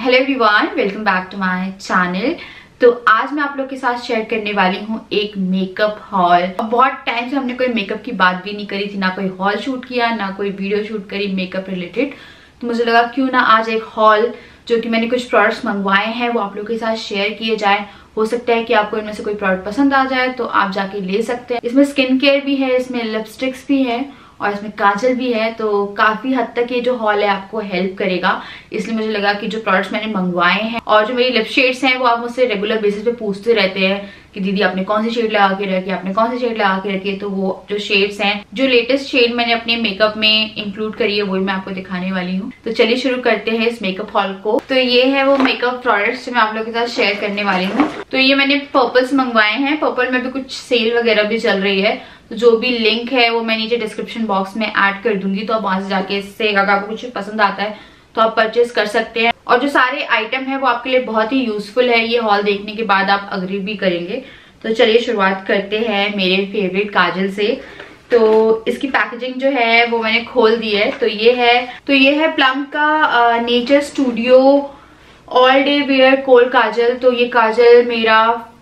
Hello everyone, welcome back to my channel. तो आज मैं आप लोग के साथ शेयर करने वाली हूँ एक मेकअप हॉल। बहुत टाइम से हमने कोई मेकअप की बात भी नहीं करी थी, ना कोई हॉल शूट किया, ना कोई वीडियो शूट करी मेकअप रिलेटेड। तो मुझे लगा क्यों ना आज एक हॉल जो कि मैंने कुछ प्रोडक्ट्स मंगवाए हैं वो आप लोग के साथ शेयर किए जाए। हो सकता है कि आपको इनमें से कोई प्रोडक्ट पसंद आ जाए तो आप जाके ले सकते हैं। इसमें स्किन केयर भी है, इसमें लिपस्टिक्स भी है और इसमें काजल भी है। तो काफी हद तक ये जो हॉल है आपको हेल्प करेगा, इसलिए मुझे लगा कि जो प्रोडक्ट्स मैंने मंगवाए हैं और जो मेरी लिप शेड्स हैं वो आप मुझसे रेगुलर बेसिस पे पूछते रहते हैं कि दीदी आपने कौन सी शेड लगा के रखी है, आपने कौन सी शेड लगा के रखी है। तो वो जो शेड्स हैं, जो लेटेस्ट शेड मैंने अपने मेकअप में इंक्लूड करी है वही मैं आपको दिखाने वाली हूँ। तो चलिए शुरू करते हैं इस मेकअप हॉल को। तो ये है वो मेकअप प्रोडक्ट्स जो मैं आप लोगों के साथ शेयर करने वाली हूँ। तो ये मैंने पर्पल से मंगवाए हैं। पर्पल में भी कुछ सेल वगैरह भी चल रही है, तो जो भी लिंक है वो मैं नीचे डिस्क्रिप्शन बॉक्स में ऐड कर दूंगी। तो आप वहां से जाके इससे अगर आपको कुछ पसंद आता है तो आप परचेज कर सकते हैं। और जो सारे आइटम है वो आपके लिए बहुत ही यूजफुल है। ये हॉल देखने के बाद आप अग्री भी करेंगे। तो चलिए शुरुआत करते हैं मेरे फेवरेट काजल से। तो इसकी पैकेजिंग जो है वो मैंने खोल दी है। तो ये है प्लम का Nature Studio all day wear kohl kajal. तो ये काजल मेरा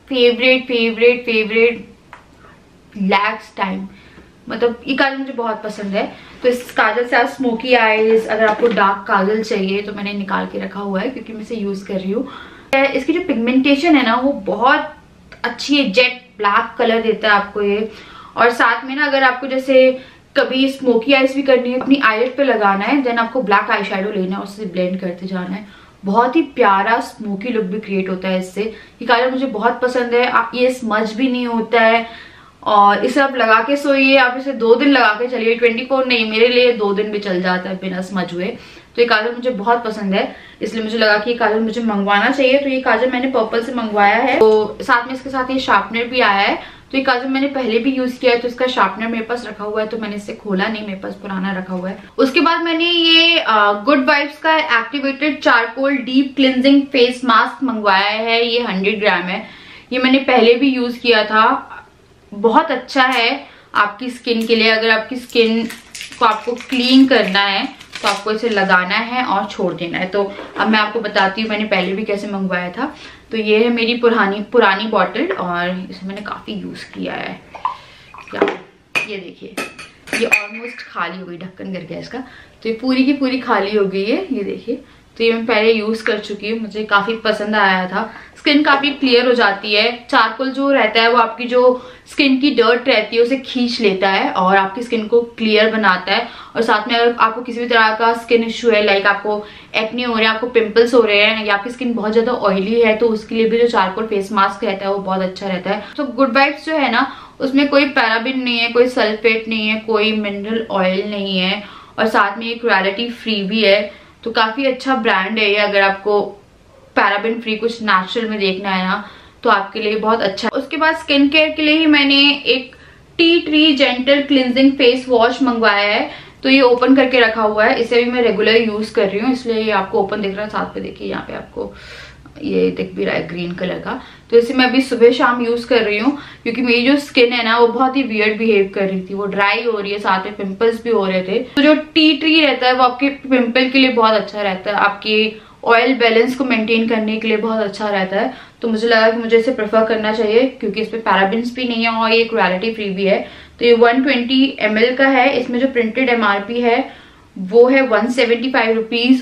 फेवरेट लैक्स टाइम, मतलब ये काजल मुझे बहुत पसंद है। तो इस काजल से आप स्मोकी आईज, अगर आपको डार्क काजल चाहिए तो मैंने निकाल के रखा हुआ है क्योंकि मैं इसे यूज कर रही हूँ। इसकी जो पिगमेंटेशन है ना वो बहुत अच्छी है, जेट ब्लैक कलर देता है आपको ये। और साथ में ना अगर आपको जैसे कभी स्मोकी आईज भी करनी है, अपनी आईलेट पे लगाना है, देन आपको ब्लैक आई शेडो लेना है, उससे ब्लेंड करते जाना है। बहुत ही प्यारा स्मोकी लुक भी क्रिएट होता है इससे। ये काजल मुझे बहुत पसंद है। ये स्मज भी नहीं होता है और इसे आप लगा के सोइए, आप इसे 2 दिन लगा के चलिए, 24 नहीं, मेरे लिए 2 दिन भी चल जाता है बिना स्मज हुए। तो ये काजल मुझे बहुत पसंद है, इसलिए मुझे लगा कि ये काजल मुझे मंगवाना चाहिए। तो ये काजल मैंने पर्पल से मंगवाया है। तो साथ में इसके साथ ये शार्पनर भी आया है। तो ये काजल मैंने पहले भी यूज किया है, तो इसका शार्पनर मेरे पास रखा हुआ है, तो मैंने इसे खोला नहीं, मेरे पास पुराना रखा हुआ है। उसके बाद मैंने ये गुड वाइब्स का activated charcoal deep cleansing face mask मंगवाया है। ये 100 ग्राम है। ये मैंने पहले भी यूज किया था, बहुत अच्छा है आपकी स्किन के लिए। अगर आपकी स्किन को आपको क्लीन करना है तो आपको इसे लगाना है और छोड़ देना है। तो अब मैं आपको बताती हूँ मैंने पहले भी कैसे मंगवाया था। तो ये है मेरी पुरानी बॉटल और इसे मैंने काफी यूज किया है। ये देखिए, ये ऑलमोस्ट खाली हो गई, ढक्कन गिर गया इसका। तो ये पूरी की पूरी खाली हो गई है, ये देखिए। तो ये मैं पहले यूज कर चुकी हूँ, मुझे काफी पसंद आया था। स्किन काफी क्लियर हो जाती है। चारकोल जो रहता है वो आपकी जो स्किन की डर्ट रहती है उसे खींच लेता है और आपकी स्किन को क्लियर बनाता है। और साथ में अगर आपको किसी भी तरह का स्किन इश्यू है, लाइक आपको एक्ने हो रहे हैं, आपको पिंपल्स हो रहे हैं, या आपकी स्किन बहुत ज्यादा ऑयली है, तो उसके लिए भी जो चारकोल फेस मास्क रहता है वो बहुत अच्छा रहता है। तो गुड वाइब्स जो है ना उसमें कोई पैराबिन नहीं है, कोई सल्फेट नहीं है, कोई मिनरल ऑयल नहीं है और साथ में ये क्वालिटी फ्री भी है। तो काफी अच्छा ब्रांड है ये। अगर आपको पैराबिन फ्री कुछ नेचुरल में देखना है ना तो आपके लिए बहुत अच्छा है। उसके बाद स्किन केयर के लिए ही मैंने एक tea tree gentle cleansing face wash मंगवाया है। तो ये ओपन करके रखा हुआ है, इसे भी मैं रेगुलर यूज कर रही हूँ, इसलिए ये आपको ओपन दिख रहा है। साथ पे देखिए यहाँ पे आपको ये दिख भी रहा है ग्रीन कलर का। तो इसे मैं अभी सुबह शाम यूज कर रही हूँ क्योंकि मेरी जो स्किन है ना वो बहुत ही वियर्ड बिहेव कर रही थी, वो ड्राई हो रही है, साथ में पिंपल्स भी हो रहे थे। तो जो टी ट्री रहता है वो आपके पिंपल के लिए बहुत अच्छा रहता है, आपकी ऑयल बैलेंस को मेंटेन करने के लिए बहुत अच्छा रहता है। तो मुझे लगा कि मुझे इसे प्रेफर करना चाहिए क्योंकि इस पे पैराबिन्स भी नहीं है और ये क्वालिटी फ्री भी है। तो ये 120 ml का है। इसमें जो प्रिंटेड MRP है वो है 175 रुपीज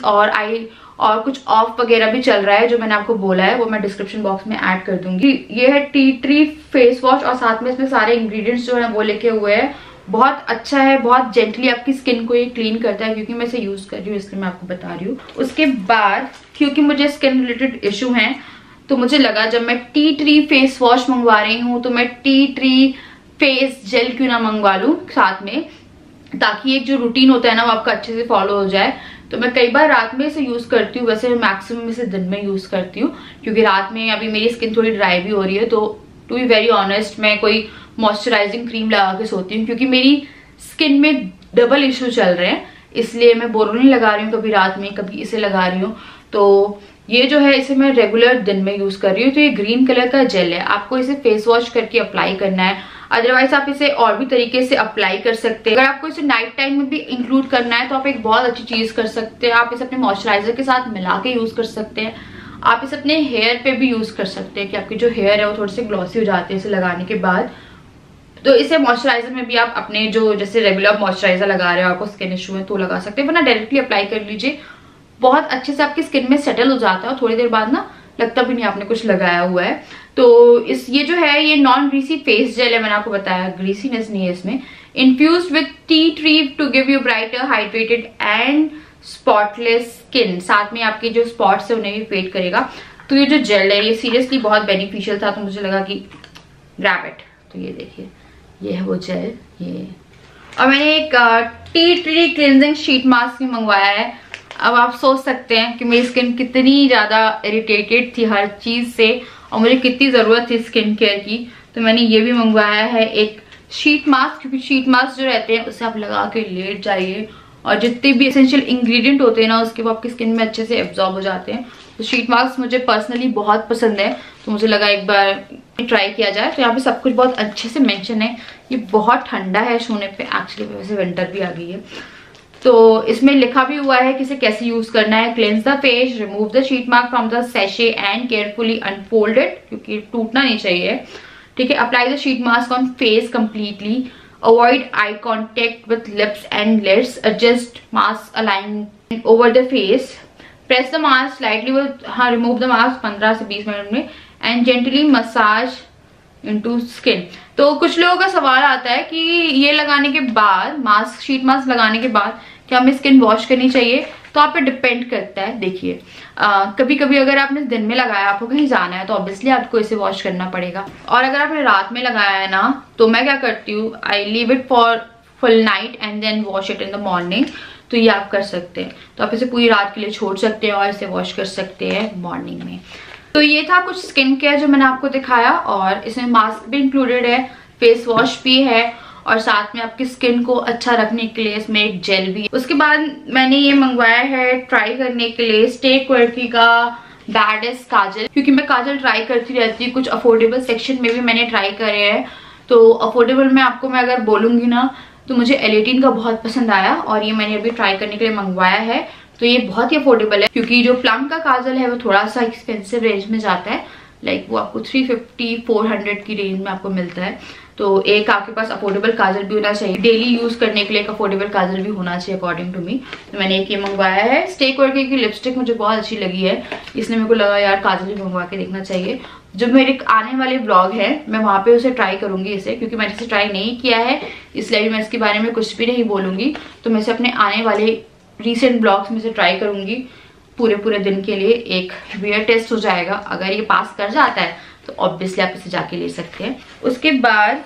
और कुछ ऑफ वगैरह भी चल रहा है जो मैंने आपको बोला है, वो मैं डिस्क्रिप्शन बॉक्स में ऐड कर दूंगी। ये है टी ट्री फेस वॉश और साथ में इसमें सारे इंग्रेडिएंट्स जो है वो लिखे हुए हैं। बहुत अच्छा है, बहुत जेंटली आपकी स्किन को ये क्लीन करता है। क्योंकि मैं इसे यूज कर रही हूँ इसलिए मैं आपको बता रही हूँ। उसके बाद क्योंकि मुझे स्किन रिलेटेड इशू है तो मुझे लगा जब मैं टी ट्री फेस वॉश मंगवा रही हूँ तो मैं टी ट्री फेस जेल क्यों ना मंगवा लूँ साथ में, ताकि एक जो रूटीन होता है ना वो आपका अच्छे से फॉलो हो जाए। तो मैं कई बार रात में इसे यूज करती हूँ, वैसे मैक्सिमम इसे दिन में यूज करती हूँ क्योंकि रात में अभी मेरी स्किन थोड़ी ड्राई भी हो रही है। तो टू बी वेरी ऑनेस्ट मैं कोई मॉइस्चराइजिंग क्रीम लगा के सोती हूँ क्योंकि मेरी स्किन में डबल इश्यू चल रहे हैं, इसलिए मैं बोरोलिन लगा रही हूँ कभी रात में, कभी इसे लगा रही हूँ। तो ये जो है इसे मैं रेगुलर दिन में यूज कर रही हूँ। तो ये ग्रीन कलर का जेल है, आपको इसे फेस वॉश करके अप्लाई करना है। अदरवाइज आप इसे और भी तरीके से अप्लाई कर सकते हैं। अगर आपको इसे नाइट टाइम में भी इंक्लूड करना है तो आप एक बहुत अच्छी चीज कर सकते हैं, आप इसे अपने मॉइस्चराइजर के साथ मिला के यूज कर सकते हैं। आप इसे अपने हेयर पे भी यूज कर सकते हैं कि आपके जो हेयर है वो थोड़े से ग्लॉसी हो जाते हैं इसे लगाने के बाद। तो इसे मॉइस्चराइजर में भी आप अपने जो जैसे रेगुलर मॉइस्चराइजर लगा रहे हो, आपको स्किन इशू है तो लगा सकते हैं, वरना डायरेक्टली अप्लाई कर लीजिए। बहुत अच्छे से आपकी स्किन में सेटल हो जाता है और थोड़ी देर बाद ना लगता भी नहीं आपने कुछ लगाया हुआ है। तो ये जो है ये नॉन ग्रीसी फेस जेल है, मैंने आपको बताया ग्रीसीनेस नहीं है इसमें। Infused with tea tree to give you brighter, hydrated and spotless skin. साथ में आपके जो स्पॉट्स है उन्हें भी फेड करेगा। तो ये जो जेल है ये सीरियसली बहुत बेनिफिशियल था, तो मुझे लगा कि ग्रैब इट। तो ये देखिए ये है वो जेल ये। और मैंने एक tea tree cleansing sheet mask भी मंगवाया है। अब आप सोच सकते हैं कि मेरी स्किन कितनी ज्यादा इरिटेटेड थी हर चीज से और मुझे कितनी जरूरत थी स्किन केयर की। तो मैंने ये भी मंगवाया है एक शीट मास्क, क्योंकि शीट मास्क जो रहते हैं उसे आप लगा के लेट जाइए और जितने भी एसेंशियल इंग्रेडिएंट होते हैं ना उसके वो आपकी स्किन में अच्छे से एब्जॉर्ब हो जाते हैं। तो शीट मास्क मुझे पर्सनली बहुत पसंद है, तो मुझे लगा एक बार ट्राई किया जाए। तो यहाँ पे सब कुछ बहुत अच्छे से मेंशन है। ये बहुत ठंडा है छूने पे, एक्चुअली वैसे विंटर भी आ गई है। तो इसमें लिखा भी हुआ है कि इसे कैसे यूज करना है। Cleanse the face, remove the sheet mask from the sachet and carefully unfold it, क्योंकि टूटना नहीं चाहिए, ठीक है। Apply the sheet mask on face completely, avoid eye contact with lips and lids, adjust mask align over the face, press the mask slightly, हाँ remove the mask 15 से 20 minute में and gently massage into skin. तो कुछ लोगों का सवाल आता है कि ये लगाने के बाद, मास्क शीट मास्क लगाने के बाद क्या हमें स्किन वॉश करनी चाहिए? तो आप पे डिपेंड करता है। देखिए कभी कभी अगर आपने दिन में लगाया, आपको कहीं जाना है तो ऑब्वियसली आपको इसे वॉश करना पड़ेगा। और अगर आपने रात में लगाया है ना, तो मैं क्या करती हूँ, I leave it for full night and then wash it in the morning. तो ये आप कर सकते हैं। तो आप इसे पूरी रात के लिए छोड़ सकते हैं और इसे वॉश कर सकते हैं मॉर्निंग में। तो ये था कुछ स्किन केयर जो मैंने आपको दिखाया, और इसमें मास्क भी इंक्लूडेड है, फेस वॉश भी है और साथ में आपकी स्किन को अच्छा रखने के लिए इसमें एक जेल भी है। उसके बाद मैंने ये मंगवाया है ट्राई करने के लिए स्टे क्वर्की का बैडेस्ट काजल, क्योंकि मैं काजल ट्राई करती रहती हूँ। कुछ अफोर्डेबल सेक्शन में भी मैंने ट्राई करे हैं। तो अफोर्डेबल में आपको मैं अगर बोलूंगी ना तो मुझे L18 का बहुत पसंद आया और ये मैंने अभी ट्राई करने के लिए मंगवाया है। तो ये बहुत ही अफोर्डेबल है, क्योंकि जो प्लम का काजल है वो थोड़ा सा एक्सपेंसिव रेंज में जाता है, लाइक वो आपको 350-400 की रेंज में आपको मिलता है। तो एक आपके पास अफोर्डेबल काजल भी होना चाहिए, डेली यूज करने के लिए एक अफोर्डेबल काजल भी होना चाहिए अकॉर्डिंग टू मी। तो मैंने एक ये मंगवाया है। स्टे क्वर्की की लिपस्टिक मुझे बहुत अच्छी लगी है, इसलिए मेरे को लगा यार काजल भी मंगवा के देखना चाहिए। जो मेरे आने वाले ब्लॉग है मैं वहां पे उसे ट्राई करूंगी इसे, क्योंकि मैंने इसे ट्राई नहीं किया है इसलिए मैं इसके बारे में कुछ भी नहीं बोलूंगी। तो मैं इसे अपने आने वाले रिसेंट ब्लॉग्स में से ट्राई करूंगी पूरे दिन के लिए। एक वियर टेस्ट हो जाएगा, अगर ये पास कर जाता है तो ऑब्वियसली आप इसे जाके ले सकते हैं। उसके बाद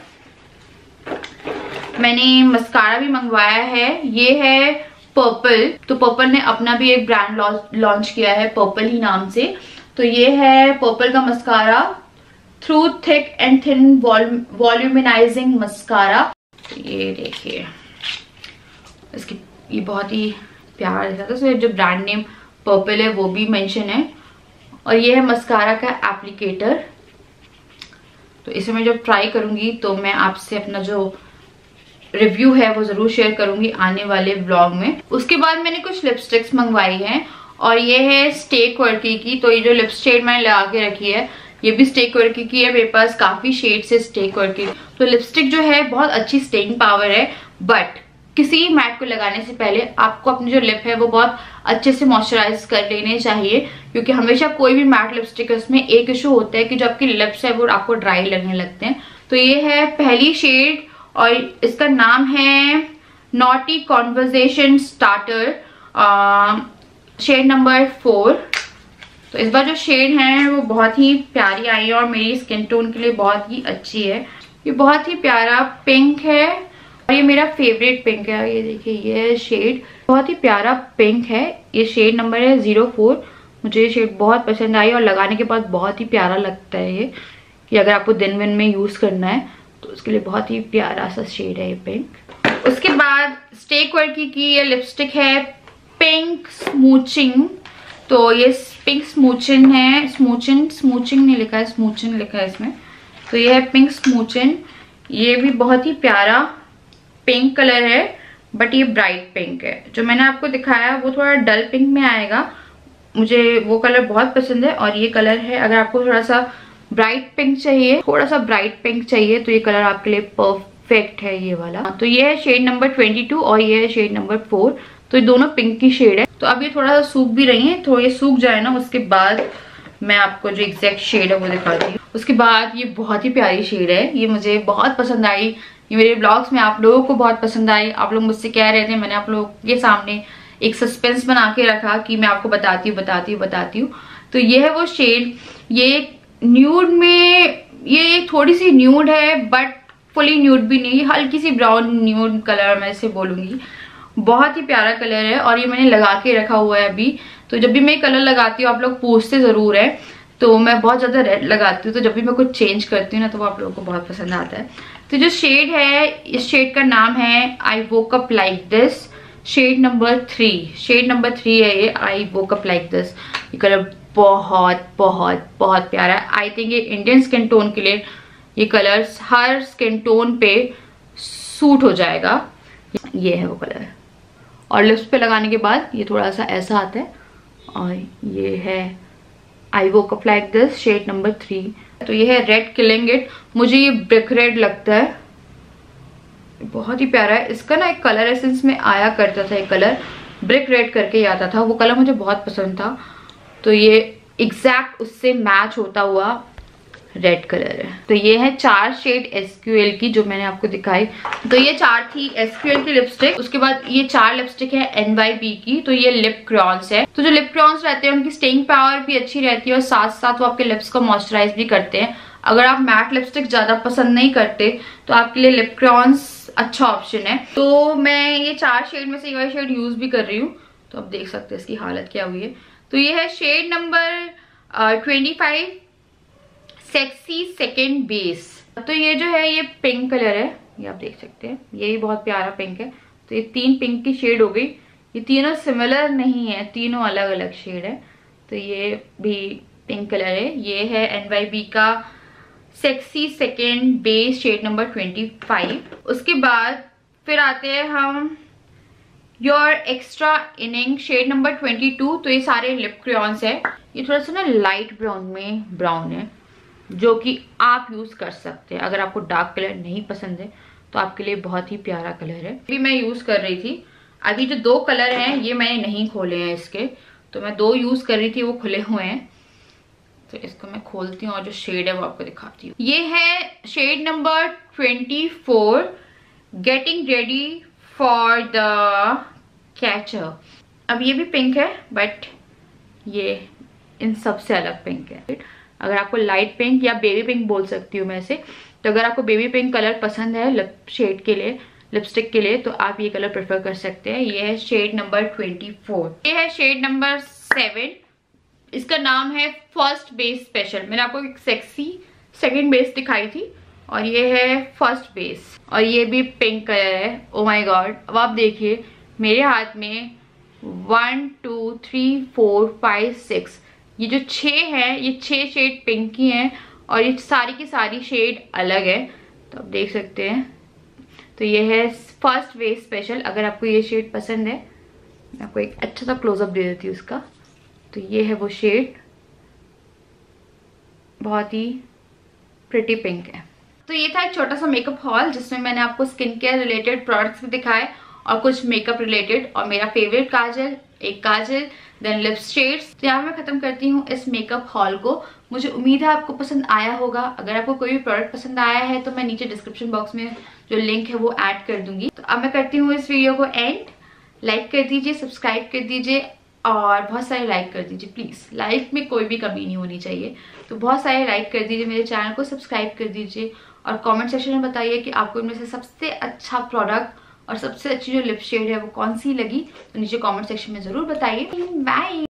मैंने मस्कारा भी मंगवाया है, ये है पर्पल। तो पर्पल ने अपना भी एक ब्रांड लॉन्च किया है पर्पल ही नाम से। तो ये है पर्पल का mascara, through thick and thin volumizing mascara. ये देखिए इसकी ये बहुत ही प्यारा दिखा था। तो जो ब्रांड नेम पर्पल है वो भी मेंशन है। और ये है मस्कारा का एप्लीकेटर। तो इसे मैं जब ट्राई करूंगी तो मैं आपसे अपना जो रिव्यू है वो जरूर शेयर करूंगी आने वाले व्लॉग में। उसके बाद मैंने कुछ लिपस्टिक्स मंगवाई हैं और ये है स्टे क्वर्की की। तो ये जो लिपस्टिक मैंने लगा के रखी है ये भी स्टे क्वर्की की है। मेरे पास काफी शेड्स है स्टे क्वर्की। तो लिपस्टिक जो है बहुत अच्छी स्टेइंग पावर है, बट किसी मैट को लगाने से पहले आपको अपनी जो लिप है वो बहुत अच्छे से मॉइस्चराइज कर लेने चाहिए, क्योंकि हमेशा कोई भी मैट लिपस्टिक है उसमें एक इशू होता है कि जो आपकी लिप्स है वो आपको ड्राई लगने लगते हैं। तो ये है पहली शेड और इसका नाम है naughty conversation starter, shade number 4। तो इस बार जो शेड है वो बहुत ही प्यारी आई है और मेरी स्किन टोन के लिए बहुत ही अच्छी है। ये बहुत ही प्यारा पिंक है और ये मेरा फेवरेट पिंक है। ये देखिए ये शेड बहुत ही प्यारा पिंक है। ये शेड नंबर है 04। मुझे ये शेड बहुत पसंद आई और लगाने के बाद बहुत ही प्यारा लगता है ये, कि अगर आपको दिन में यूज करना है तो उसके लिए बहुत ही प्यारा सा शेड है ये पिंक। उसके बाद स्टे क्वर्की की ये लिपस्टिक है पिंक स्मूचिंग। तो ये पिंक स्मूचिन है, स्मूचिंग नहीं लिखा है, स्मूचिन लिखा है इसमें। तो ये है पिंक स्मूचिन। ये भी बहुत ही प्यारा पिंक कलर है, बट ये ब्राइट पिंक है। जो मैंने आपको दिखाया वो थोड़ा डल पिंक में आएगा, मुझे वो कलर बहुत पसंद है। और ये कलर है, अगर आपको थोड़ा सा ब्राइट पिंक चाहिए, थोड़ा सा ब्राइट पिंक चाहिए, तो ये कलर आपके लिए परफेक्ट है ये वाला। तो ये है शेड नंबर 22 और ये है शेड नंबर 4। तो ये दोनों पिंक की शेड है। तो अब ये थोड़ा सा सूख भी रही है, तो ये सूख जाए ना, उसके बाद मैं आपको जो एग्जैक्ट शेड है वो दिखाती हूँ। उसके बाद ये बहुत ही प्यारी शेड है, ये मुझे बहुत पसंद आई। ये मेरे ब्लॉग्स में आप लोगों को बहुत पसंद आई। आप लोग मुझसे कह रहे थे, मैंने आप लोगों के सामने एक सस्पेंस बना के रखा कि मैं आपको बताती हूँ। तो ये है वो शेड। ये न्यूड में, ये थोड़ी सी न्यूड है बट फुली न्यूड भी नहीं, हल्की सी ब्राउन न्यूड कलर मैं इसे बोलूंगी। बहुत ही प्यारा कलर है और ये मैंने लगा के रखा हुआ है अभी। तो जब भी मैं कलर लगाती हूँ, आप लोग पूछते जरूर है, तो मैं बहुत ज्यादा रेड लगाती हूँ। तो जब भी मैं कुछ चेंज करती हूँ ना, तो वो आप लोगों को बहुत पसंद आता है। तो जो शेड है, इस शेड का नाम है I woke up like this, shade number 3। Shade number 3 है ये, I woke up like this. ये कलर बहुत बहुत बहुत प्यारा है। आई थिंक ये इंडियन स्किन टोन के लिए ये कलर हर स्किन टोन पे सूट हो जाएगा। ये है वो कलर। और लिप्स पे लगाने के बाद ये थोड़ा सा ऐसा आता है। और ये है I woke up like this, shade number 3। तो ये है रेड किलिंग इट। मुझे ये ब्रिक रेड लगता है, बहुत ही प्यारा है। इसका ना एक कलर एसेंस में आया करता था, एक कलर ब्रिक रेड करके ही आता था, वो कलर मुझे बहुत पसंद था। तो ये एग्जैक्ट उससे मैच होता हुआ रेड कलर है। तो ये है 4 शेड SQL की जो मैंने आपको दिखाई। तो ये 4 थी SQL की लिपस्टिक। उसके बाद ये 4 लिपस्टिक है NYB की। तो ये लिप क्रॉन्स है। तो जो लिप क्रॉन्स रहते हैं उनकी स्टेइंग पावर भी अच्छी रहती है और साथ साथ वो आपके लिप्स को मॉइस्चराइज भी करते हैं। अगर आप मैट लिपस्टिक ज्यादा पसंद नहीं करते तो आपके लिए लिप क्रॉन्स अच्छा ऑप्शन है। तो मैं ये 4 शेड में से ये वाली शेड यूज भी कर रही हूँ। तो आप देख सकते हैं इसकी हालत क्या हुई है। तो ये है shade number 25 sexy second base. तो ये जो है ये पिंक कलर है, ये आप देख सकते हैं, ये भी बहुत प्यारा पिंक है। तो ये 3 पिंक की शेड हो गई। ये तीनों सिमिलर नहीं है, तीनों अलग अलग शेड है। तो ये भी पिंक कलर है। ये है NYB का sexy second base, shade number 25। उसके बाद फिर आते हैं हम your extra inning, shade number 22। तो ये सारे लिप क्रेयॉन्स है। ये थोड़ा सा ना लाइट ब्राउन में ब्राउन है, जो कि आप यूज कर सकते हैं। अगर आपको डार्क कलर नहीं पसंद है तो आपके लिए बहुत ही प्यारा कलर है। अभी मैं यूज कर रही थी। अभी जो 2 कलर हैं ये मैंने नहीं खोले हैं इसके, तो मैं 2 यूज कर रही थी, वो खुले हुए हैं। तो इसको मैं खोलती हूँ और जो शेड है वो आपको दिखाती हूँ। ये है shade number 24 getting ready for the catcher. अब ये भी पिंक है बट ये इन सबसे अलग पिंक है। अगर आपको लाइट पिंक या बेबी पिंक बोल सकती हूँ मैं इसे, तो अगर आपको बेबी पिंक कलर पसंद है लिप शेड के लिए, लिपस्टिक के लिए, तो आप ये कलर प्रेफर कर सकते हैं। ये है शेड नंबर 24। ये है शेड नंबर 7। इसका नाम है फर्स्ट बेस स्पेशल। मैंने आपको एक सेक्सी सेकेंड बेस दिखाई थी और ये है फर्स्ट बेस। और ये भी पिंक कलर है। Oh my god. अब आप देखिए मेरे हाथ में 1 2 3 4 5 6, ये जो 6 है, ये 6 शेड पिंक की हैं और ये सारी की सारी शेड अलग है। तो आप देख सकते हैं। तो ये है फर्स्ट बेस स्पेशल। अगर आपको ये शेड पसंद है, मैं आपको एक अच्छा सा क्लोजअप दे देती हूँ उसका। तो ये है वो शेड, बहुत ही प्रिटी पिंक है। तो ये था एक छोटा सा मेकअप हॉल जिसमें मैंने आपको स्किन केयर रिलेटेड प्रोडक्ट्स भी दिखाए और कुछ मेकअप रिलेटेड और मेरा फेवरेट काजल, एक काजल, देन लिप शेड्स। तो यहाँ मैं खत्म करती हूँ इस मेकअप हॉल को। मुझे उम्मीद है आपको पसंद आया होगा। अगर आपको कोई भी प्रोडक्ट पसंद आया है तो मैं नीचे डिस्क्रिप्शन बॉक्स में जो लिंक है वो ऐड कर दूंगी। तो अब मैं करती हूँ इस वीडियो को एंड। लाइक कर दीजिए, सब्सक्राइब कर दीजिए और बहुत सारे लाइक कर दीजिए प्लीज। लाइक में कोई भी कमी नहीं होनी चाहिए। तो बहुत सारे लाइक कर दीजिए, मेरे चैनल को सब्सक्राइब कर दीजिए और कमेंट सेक्शन में बताइए कि आपको इनमें से सबसे अच्छा प्रोडक्ट और सबसे अच्छी जो लिप शेड है वो कौन सी लगी। तो नीचे कमेंट सेक्शन में जरूर बताइए। बाय।